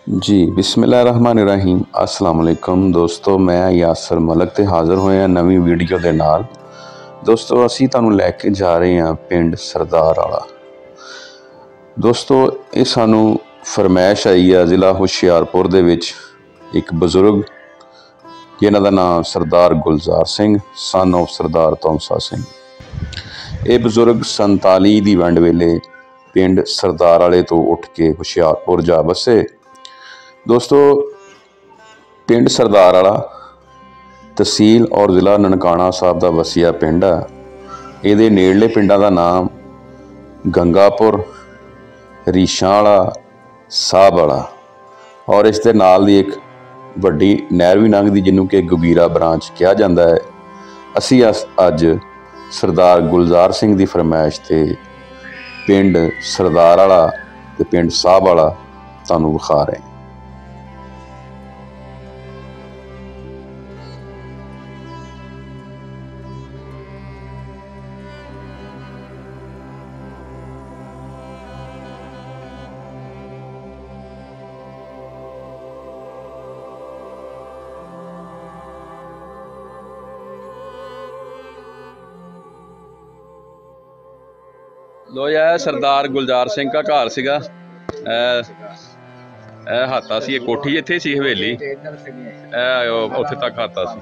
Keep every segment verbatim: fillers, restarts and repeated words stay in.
जी बिस्मिल्लाहिर्रहमानिर्रहीम अस्सलाम वालेकुम दोस्तों, मैं यासर मलक ते हाज़र होए हैं नवी वीडियो के नाल। दोस्तों असी तुहानूं लैके जा रहे हैं पिंड सरदार वाला। दोस्तों ये सानू फरमैश आई है ज़िला हुशियारपुर दे विच एक बजुर्ग जिन्हां दा नाम सरदार गुलजार सिंह सन ऑफ सरदार तौंसा सिंह। ये बजुर्ग संताली दी वंड वेले पिंड सरदार वाले तो उठ के हुशियारपुर जा बसे। दोस्तों पिंड सरदार वाला तहसील और ज़िला ननकाना साहब का वसिया पिंड है। ये नेड़ले पिंडों का नाम गंगापुर, रीछां वाला, साहब वाला और इस दे नाल दी एक वड्डी नहर भी लंघदी जिन्हों कि गुगीरा ब्रांच कहा जाता है। असी अज सरदार गुलजार सिंह की फरमाइश ते पिंड सरदार वाला ते पिंड साहब वाला तुहानूं विखा रहे हैं। लो यार सरदार गुलजार सिंह का घर सीगा। हाता सी कोठी इत्थे सी हवेली उत्थे तक हाता सी।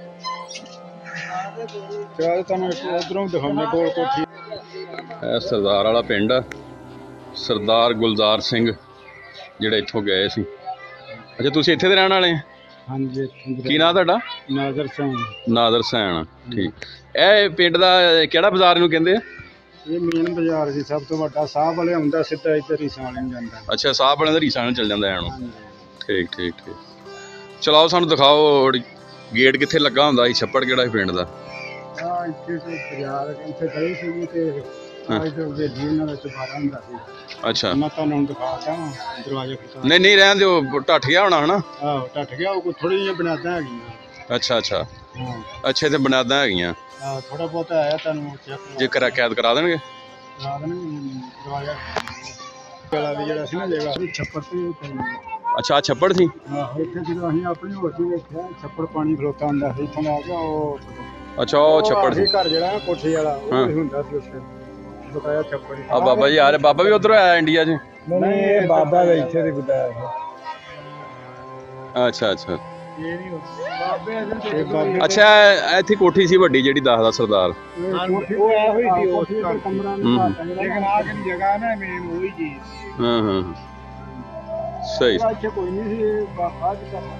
सरदार वाला पिंड सरदार गुलजार सिंह जिहड़े इत्थों गए सी। अच्छा तुसीं इत्थे दे रहण वाले? हाँ जी। की नाम तुहाडा? नादर सैन। नादर सैन, ठीक। ए पिंड दा किहड़ा बाजार नूं कहंदे आ? ये मेन बाजार जी सब तो वड्डा साहब वाले आउंदा सीधा इधर रीछां वाले नूं जांदा। अच्छा साहब वाले दा रीछां नूं चल जांदा है। ठीक ठीक ठीक। चलाओ सानूं दिखाओ गेट कित्थे लगा हुंदा सी, छप्पड़ किहड़ा पिंड दा? हां इत्थे ते बाजार इत्थे गली सी ते आज जो वेली उन्हां दा चुबारा हुंदा सी। अच्छा मैं तुहानूं दिखाता दरवाजे खिता। नहीं नहीं रहन दिओ, टट गया होना है ना? हां टट गया, कोई थोड़ी जी बुनियादां हैगियां। अच्छा अच्छा। हां अच्छा ते बुनियादां हैगियां। हां थोड़ा बहुत है तुहानूं चेक जे करा कैद करा देणगे? करा देणगे दरवाजा गला दी जेड़ा सी ना जगह छप्पड़ ते। अच्छा छप्पड़ थी? हां इत्थे ਜਦੋਂ ਅਸੀਂ ਆਪਣੀ ਹੋਟੀ ਵੇਖਿਆ ਛੱਪੜ ਪਾਣੀ ਖਲੋਤਾ ਹੁੰਦਾ ਸੀ ਇੱਥੋਂ ਆ ਕੇ ਉਹ। अच्छा वो छप्पड़ सी घर जेड़ा ना कोठी वाला ਉਹ ਹੁੰਦਾ ਸੀ ਉੱਥੇ ਬਕਾਇਆ ਛੱਪੜ। आ बाबा जी आ रहे, बाबा भी उधर आया इंडिया च? नहीं ये बाबा दा ਇੱਥੇ ਦੇ ਬਤਾਇਆ। अच्छा अच्छा ਇਹ ਨਹੀਂ ਬਾਬੇ ਅਜੇ ਬਾਬੇ। अच्छा ਇੱਥੇ ਕੋਠੀ ਸੀ ਵੱਡੀ ਜਿਹੜੀ ਦੱਸਦਾ ਸਰਦਾਰ? ਉਹ ਐ ਹੋਈ ਸੀ ਕੋਠੀ ਦਾ ਕਮਰਾ ਨਹੀਂ ਲੇਕਿਨ ਆ ਕੇ ਜਗ੍ਹਾ ਨਾ ਮੇਨ ਉਹੀ ਜੀ। ਹਾਂ ਹਾਂ ਸਹੀ। ਇੱਥੇ ਕੋਈ ਨਹੀਂ ਸੀ ਬਾਬਾ ਜੀ ਦਾ।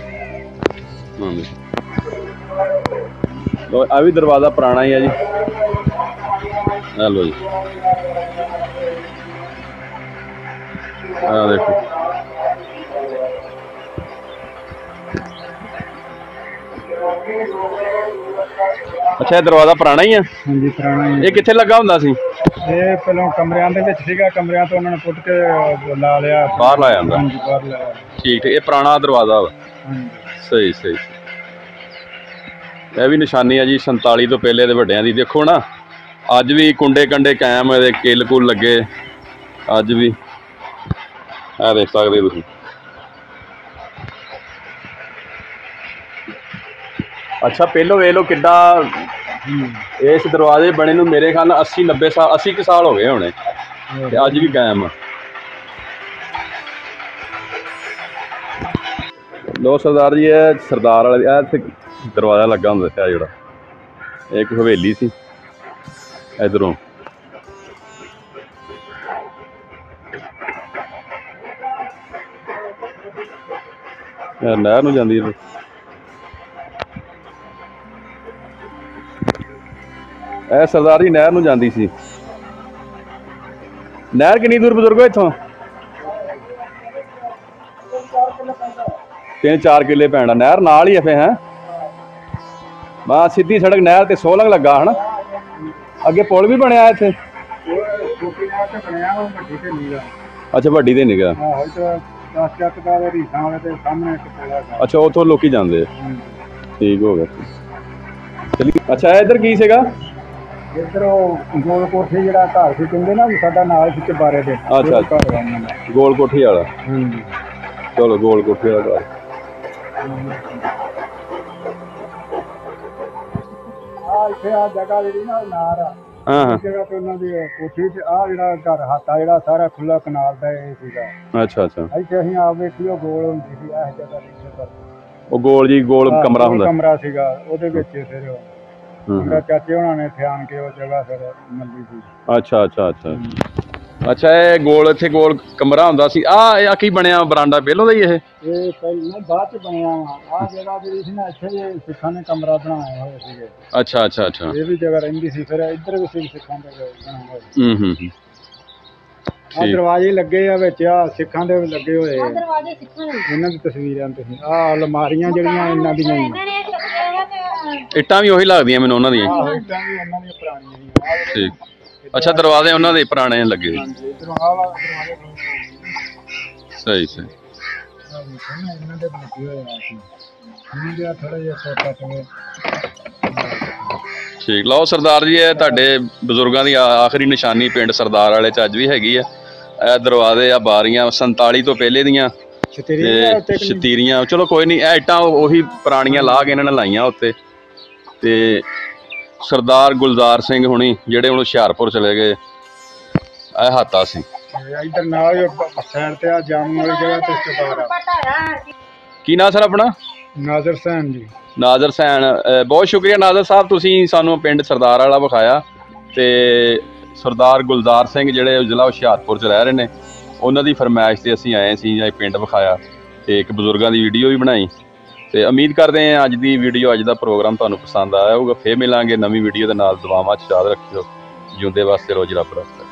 लो आ भी दरवाजा पुराना ही है जी। आ लो जी आ देखो अच्छा दरवाजा पुराना ही है? हाँ जी पुराना ही। ये कित्थे लगा हुंदा सी? ये पहलों कमरियां दे विच सीगा, कमरियां तो उन्होंने पुट के ला लिया बाहर लाया हुंदा। हाँ जी बाहर लाया। ठीक है, ये पुराना दरवाजा वा। सही सही। यह भी निशानी है जी संताली तो पहले दे वड्डियां दी। देखो ना अज भी कुंडे कंडे कायम, किल कुल लगे अज भी, आ देख सकते तुसीं। अच्छा पहलो वेख लो किड्डा इस दरवाजे बने नूं मेरे ख्याल अस्सी नब्बे साल अस्सी के साल हो गए होने, अज भी कायम। लो सरदार जी है सरदार वाले दरवाजा लगा हुंदा सी जिहड़ा, एक हवेली सी इधरों। नहर नूं जांदी है। ए सरदार जी नहर नूं जांदी सी। नहर कितनी दूर बुजुर्गो इत्थों? तीन चार किले पैंदा। नहर नाल ही है फिर? है बस सीधी सड़क नहर ते सोलंग लगा है ना? अगे पुल भी बनया इत्थे? अच्छा वड्डी ते निगा। अच्छा उथों लोकी जांदे। ठीक हो गया। चलिए अच्छा इधर की सीगा? इधर गोल कोठी जिहड़ा घर सी कहंदे ना साडा नाल सी चबारे दे। अच्छा गोल कोठी वाला। ਚਲੋ ਗੋਲ ਕੋਠੇ ਵਾਲਾ ਘਰ। ਆ ਇੱਥੇ ਆ ਜਗ੍ਹਾ ਜਿਹੜੀ ਨਾ ਨਾਰ ਆ, ਹਾਂ ਹਾਂ, ਇਸ ਜਗ੍ਹਾ ਤੇ ਉਹਨਾਂ ਦੀ ਕੋਠੀ ਤੇ ਆ ਜਿਹੜਾ ਘਰ ਹਾਤਾ ਜਿਹੜਾ ਸਾਰਾ ਖੁੱਲਾ ਕਨਾਲ ਦਾ ਇਹ ਸੀਗਾ। ਅੱਛਾ ਅੱਛਾ, ਇੱਥੇ ਅਸੀਂ ਆਪ ਵੇਖੀ ਉਹ ਗੋਲ ਹੁੰਦੀ ਸੀ ਇਸ ਜਗ੍ਹਾ ਤੇ, ਉਹ ਗੋਲ ਜੀ ਗੋਲ ਕਮਰਾ ਹੁੰਦਾ। ਕਮਰਾ ਸੀਗਾ ਉਹਦੇ ਵਿੱਚ ਫਿਰ ਮੇਰਾ ਚਾਚੇ ਉਹਨਾਂ ਨੇ ਇੱਥੇ ਆਣ ਕੇ ਉਹ ਜਗ੍ਹਾ ਫਿਰ ਮੱਲੀ ਸੀ। ਅੱਛਾ ਅੱਛਾ ਅੱਛਾ ਅੱਛਾ, ਇਹ ਗੋਲ ਇੱਥੇ ਗੋਲ ਕਮਰਾ ਹੁੰਦਾ ਸੀ। ਆ ਆ ਕੀ ਬਣਿਆ ਬਰਾਂਡਾ ਪਹਿਲੋਂ ਦਾ ਹੀ? ਇਹ ਇਹ ਪਹਿਲਾਂ ਬਾਅਦ ਚ ਬਣਿਆ ਵਾ। ਆਹ ਜਗ੍ਹਾ ਜਿਹੜੀ ਸੀ ਨਾ ਇੱਥੇ ਇਹ ਸਿੱਖਾਂ ਨੇ ਕਮਰਾ ਬਣਾਇਆ ਹੋਇਆ ਸੀਗੇ। ਅੱਛਾ ਅੱਛਾ ਅੱਛਾ, ਇਹ ਵੀ ਜਗ੍ਹਾ ਰਹਿੰਦੀ ਸੀ। ਫਿਰ ਇੱਧਰ ਵੀ ਸੀ ਸਿੱਖਾਂ ਦੇ ਬਣਾਏ ਹੋਏ। ਹੂੰ ਹੂੰ ਹੂੰ, ਆ ਦਰਵਾਜ਼ੇ ਲੱਗੇ ਆ ਵਿੱਚ, ਆ ਸਿੱਖਾਂ ਦੇ ਲੱਗੇ ਹੋਏ ਆ ਦਰਵਾਜ਼ੇ ਸਿੱਖਾਂ ਦੇ ਇਹਨਾਂ ਦੀ ਤਸਵੀਰਾਂ ਤੁਸੀਂ। ਆ ਅਲਮਾਰੀਆਂ ਜਿਹੜੀਆਂ ਇਹਨਾਂ ਦੀਆਂ ਹੀ ਇਹਨਾਂ ਨੇ ਚੱਕਿਆ ਵਾ ਤੇ ਇੱਟਾਂ ਵੀ ਉਹੀ ਲੱਗਦੀਆਂ ਮੈਨੂੰ ਉਹਨਾਂ ਦੀਆਂ। ਆਹ ਇੱਟਾਂ ਵੀ ਉਹਨਾਂ ਦੀਆਂ ਪੁਰਾਣੀਆਂ ਹੀ ਆ। ਠੀਕ, ਅੱਛਾ, ਦਰਵਾਜ਼ੇ ਉਹਨਾਂ ਦੇ ਪੁਰਾਣੇ ਲੱਗੇ। ਹਾਂਜੀ, ਇੱਧਰੋਂ ਆਹ ਵਾਲਾ ਦਰਵਾਜ਼ੇ ਸਹੀ ਸਹੀ, ਇਹਨਾਂ ਦੇ ਲੱਗੇ ਹੋਏ ਆ ਸੀ। ਇਹਨਾਂ ਦੇ ਥੋੜਾ ਜਿਹਾ ਛੋਟਾ ਤੇ ਠੀਕ। ਲਓ ਸਰਦਾਰ ਜੀ, ਇਹ ਤੁਹਾਡੇ ਬਜ਼ੁਰਗਾਂ ਦੀ ਆਖਰੀ ਨਿਸ਼ਾਨੀ ਪਿੰਡ ਸਰਦਾਰ ਵਾਲੇ ਚ ਅੱਜ ਵੀ ਹੈਗੀ ਆ। ਇਹ ਦਰਵਾਜ਼ੇ ਆ ਬਾਰੀਆਂ ਸੰਤਾਲੀ ਤੋਂ ਪਹਿਲੇ ਦੀਆਂ ਤੇ ਸ਼ਤੀਰੀਆਂ। ਚਲੋ ਕੋਈ ਨਹੀਂ, ਇਹ ਇੱਟਾਂ ਉਹੀ ਪੁਰਾਣੀਆਂ ਲਾ ਕੇ ਇਹਨਾਂ ਨੇ ਲਾਈਆਂ ਉੱਤੇ। ਤੇ ਸਰਦਾਰ ਗੁਲਜ਼ਾਰ ਸਿੰਘ ਹੁਣੀ ਜਿਹੜੇ ਹੁਣ ਹੁਸ਼ਿਆਰਪੁਰ ਚਲੇ ਗਏ, ਇਹ ਹਾਤਾ ਸੀ। ਇੱਧਰ ਨਾਲ ਸਾਈਡ ਤੇ ਆ ਜਾਮ ਵਾਲੀ ਜਗ੍ਹਾ ਤੇ ਸਰਦਾਰ ਆ। ਕੀ ਨਾਂ ਸਰ ਆਪਣਾ? ਨਾਜ਼ਰ ਹੁਸੈਨ ਜੀ। ਨਾਜ਼ਰ ਹੁਸੈਨ, ਬਹੁਤ ਸ਼ੁਕਰੀਆ ਨਾਜ਼ਰ ਸਾਹਿਬ, ਤੁਸੀਂ ਸਾਨੂੰ ਪਿੰਡ ਸਰਦਾਰ ਵਾਲਾ ਵਿਖਾਇਆ। ਤੇ ਸਰਦਾਰ ਗੁਲਜ਼ਾਰ ਸਿੰਘ ਜਿਹੜੇ ਜ਼ਿਲ੍ਹਾ ਹੁਸ਼ਿਆਰਪੁਰ 'ਚ ਰਹਿ ਰਹੇ ਨੇ, ਉਹਨਾਂ ਦੀ ਫਰਮਾਇਸ਼ 'ਤੇ ਅਸੀਂ ਆਏ ਸੀ ਜਾਂ ਪਿੰਡ ਵਿਖਾਇਆ ਤੇ ਇੱਕ ਬਜ਼ੁਰਗਾਂ ਦੀ ਵੀਡੀਓ ਵੀ ਬਣਾਈ। ਤੇ ਉਮੀਦ ਕਰਦੇ ਹਾਂ ਅੱਜ ਦੀ ਵੀਡੀਓ, ਅੱਜ ਦਾ ਪ੍ਰੋਗਰਾਮ ਤੁਹਾਨੂੰ ਪਸੰਦ ਆਇਆ ਹੋਊਗਾ। ਫੇਰ ਮਿਲਾਂਗੇ ਨਵੀਂ ਵੀਡੀਓ ਦੇ ਨਾਲ। ਦੁਆਵਾਂ 'ਚ ਯਾਦ ਰੱਖਿਓ। ਜਿਉਂਦੇ ਵਾਸਤੇ ਰੋਜ਼ ਰੱਬ ਰੱਖੇ।